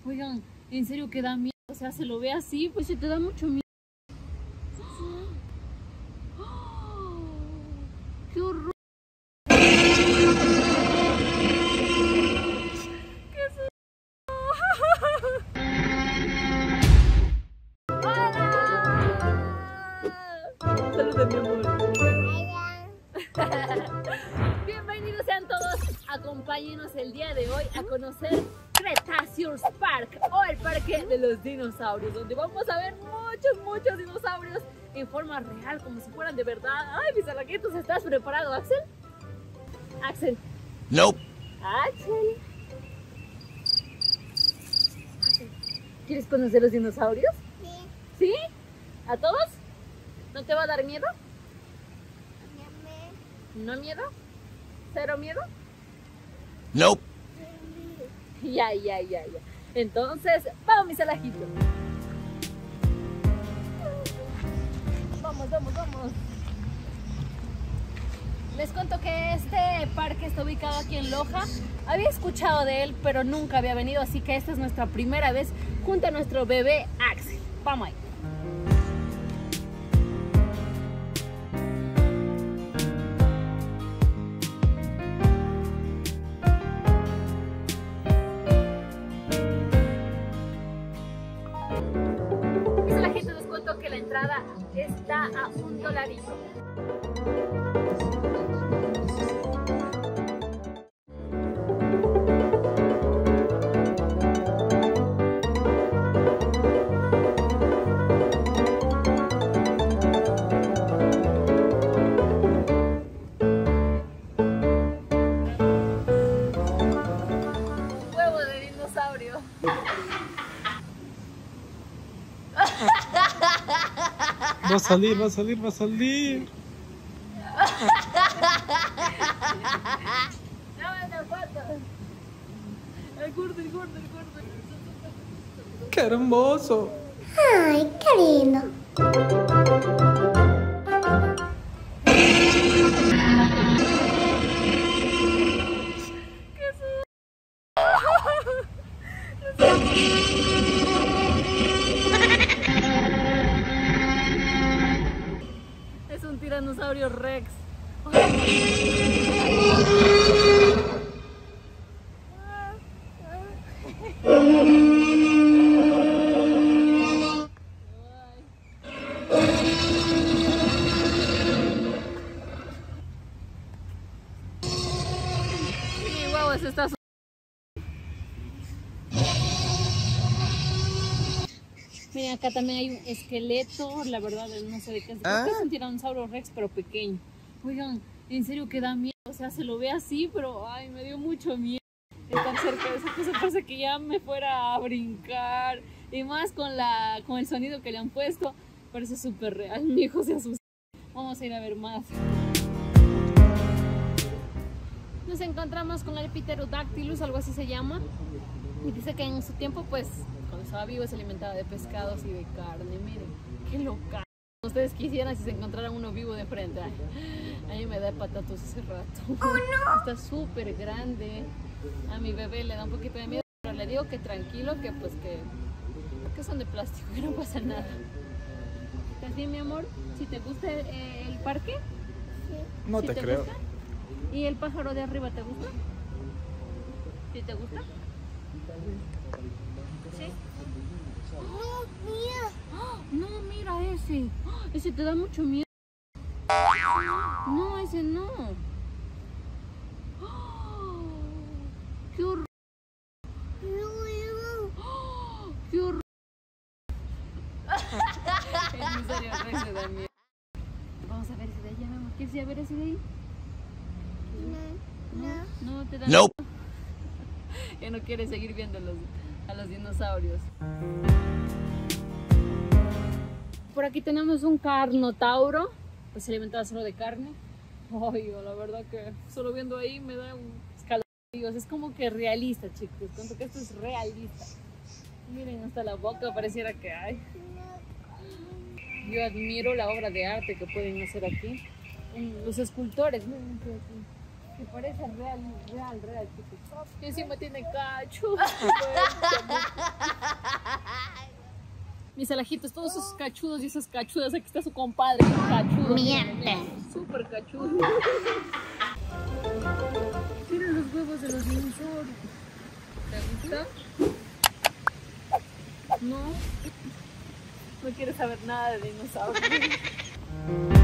Oigan, en serio que da miedo, o sea, se lo ve así, pues se te da mucho miedo. ¡Oh! ¡Qué horror! ¡Qué susto! ¡Hola! Saluda, mi amor. Bienvenidos sean todos, acompáñenos el día de hoy a conocer Cretaceous Park o el parque de los dinosaurios, donde vamos a ver muchos dinosaurios en forma real, como si fueran de verdad. Ay, mis alaguitos, ¿estás preparado, Axel? Axel. Nope. Axel. Axel, ¿quieres conocer los dinosaurios? Sí. ¿Sí? ¿A todos? ¿No te va a dar miedo? ¿No miedo? ¿Cero miedo? Nope. Ya. Entonces, vamos, mis alajitos. Vamos. Les cuento que este parque está ubicado aquí en Loja. Había escuchado de él, pero nunca había venido, así que esta es nuestra primera vez junto a nuestro bebé Axel. Vamos ahí. Que la entrada está a $1. Huevo de dinosaurio. Va a salir. No, falta. El gordo. ¡Qué hermoso! Ay, qué lindo. Es un tiranosaurio Rex. Mi guau, ese está. Miren, acá también hay un esqueleto, la verdad no sé de qué es. Creo que es un tiranosaurio Rex, pero pequeño. Oigan, en serio que da miedo, o sea, se lo ve así, pero ay, me dio mucho miedo estar cerca de esa cosa, parece que ya me fuera a brincar. Y más con el sonido que le han puesto, parece súper real. Mi hijo se asustó. Vamos a ir a ver más. Nos encontramos con el Pterodactylus, algo así se llama. Y dice que en su tiempo, pues, cuando estaba vivo se alimentaba de pescados y de carne. Miren, qué loca. Ustedes quisieran si se encontraran uno vivo de frente. Ay, a mí me da patatos ese rato. ¡Oh, no! Está súper grande. A mi bebé le da un poquito de miedo, pero le digo que tranquilo, que pues que son de plástico, que no pasa nada. ¿Estás bien, mi amor? ¿Si te gusta el parque? Sí. No ¿Sí te creo. gusta? ¿Y el pájaro de arriba te gusta? ¿Sí te gusta? ¿Sí? No, mira. ¡Oh! No, mira ese. ¡Oh! Ese te da mucho miedo. No, ese no. ¡Oh! ¡Qué horror! No. ¡Oh! ¡Qué horror! En serio, Rex me da miedo. Vamos a ver ese de allá, mi amor. ¿Quieres ir a ver ese de ahí? No te da miedo. Nope. Ya no quieres seguir viendo a los dinosaurios. Por aquí tenemos un carnotauro, pues se alimentaba solo de carne. Ay, la verdad que solo viendo ahí me da un escalofríos. Es como que realista, chicos. Cuento que esto es realista. Miren, hasta la boca pareciera que hay. Yo admiro la obra de arte que pueden hacer aquí. Los escultores, miren que parece real, chicos. Y encima tiene cacho. mis alajitos, todos esos cachudos y esas cachudas. Aquí está su compadre, cachudo. Miente. Súper cachudo. Miren los huevos de los dinosaurios. ¿Te gusta? No. No quiere saber nada de dinosaurios.